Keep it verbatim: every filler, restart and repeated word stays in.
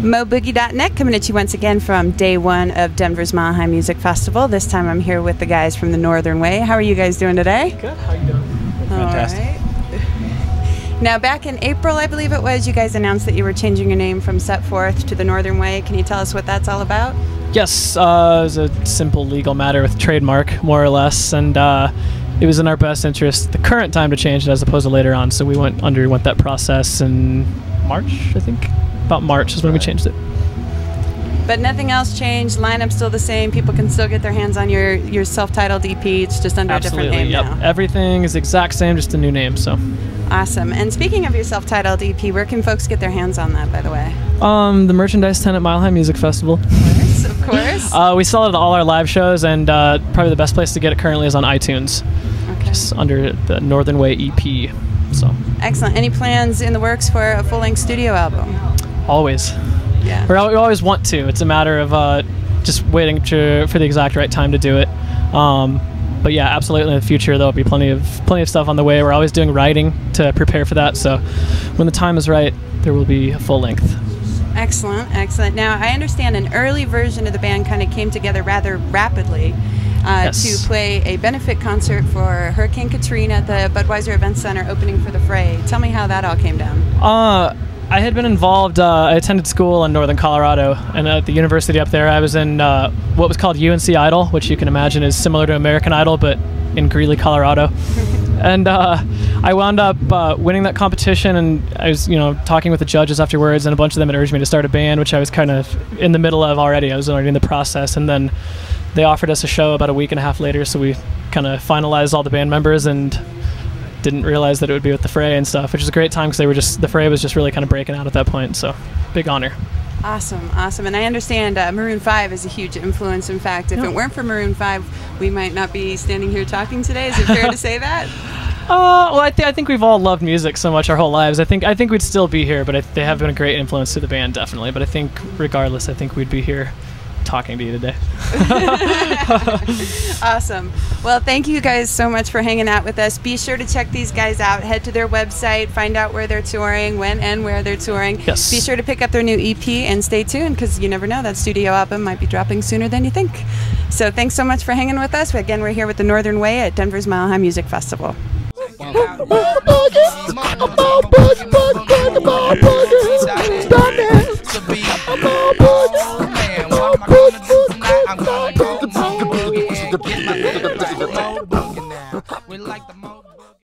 Mo Boogie dot net coming at you once again from day one of Denver's Mile High Music Festival. This time I'm here with the guys from the Northern Way. How are you guys doing today? Good. How you doing? Fantastic. All right. Now, back in April, I believe it was, you guys announced that you were changing your name from Set Forth to the Northern Way. Can you tell us what that's all about? Yes. Uh, it was a simple legal matter with trademark, more or less, and uh, it was in our best interest at the current time to change it as opposed to later on. So we went underwent that process in March, I think. About March is when we changed it. But nothing else changed. Lineup's still the same. People can still get their hands on your your self-titled E P. It's just under Absolutely, a different name yep. now. Everything is the exact same, just a new name. So awesome. And speaking of your self-titled E P, where can folks get their hands on that, by the way? Um, the merchandise tent at Mile High Music Festival. Of course, of course. uh, we sell it at all our live shows, and uh, probably the best place to get it currently is on iTunes. Okay. Just under the Northern Way E P. So excellent. Any plans in the works for a full-length studio album? Always. Yeah. We're, we always want to. It's a matter of uh, just waiting to, for the exact right time to do it. Um, but yeah, absolutely. In the future, there'll be plenty of plenty of stuff on the way. We're always doing writing to prepare for that. So when the time is right, there will be a full length. Excellent, excellent. Now, I understand an early version of the band kind of came together rather rapidly uh, yes. to play a benefit concert for Hurricane Katrina at the Budweiser Event Center opening for the Fray. Tell me how that all came down. Uh, I had been involved, uh, I attended school in Northern Colorado, and at the university up there I was in uh, what was called U N C Idol, which you can imagine is similar to American Idol, but in Greeley, Colorado. And uh, I wound up uh, winning that competition, and I was, you know, talking with the judges afterwards, and a bunch of them had urged me to start a band, which I was kind of in the middle of already. I was already in the process, and then they offered us a show about a week and a half later, so we kind of finalized all the band members and didn't realize that it would be with the Fray and stuff, which is a great time because they were just the Fray was just really kind of breaking out at that point. So big honor. Awesome, awesome. And I understand uh, Maroon five is a huge influence. In fact, if yeah. it weren't for Maroon five, we might not be standing here talking today. Is it fair to say that? Uh, well, I, th I think we've all loved music so much our whole lives. I think I think we'd still be here, but I, they have been a great influence to the band, definitely. But I think regardless, I think we'd be here talking to you today. Awesome. Well, thank you guys so much for hanging out with us. Be sure to check these guys out. Head to their website, find out where they're touring, when and where they're touring. Yes. Be sure to pick up their new E P and stay tuned because you never know, that studio album might be dropping sooner than you think. So thanks so much for hanging with us. Again, we're here with the Northern Way at Denver's Mile High Music Festival.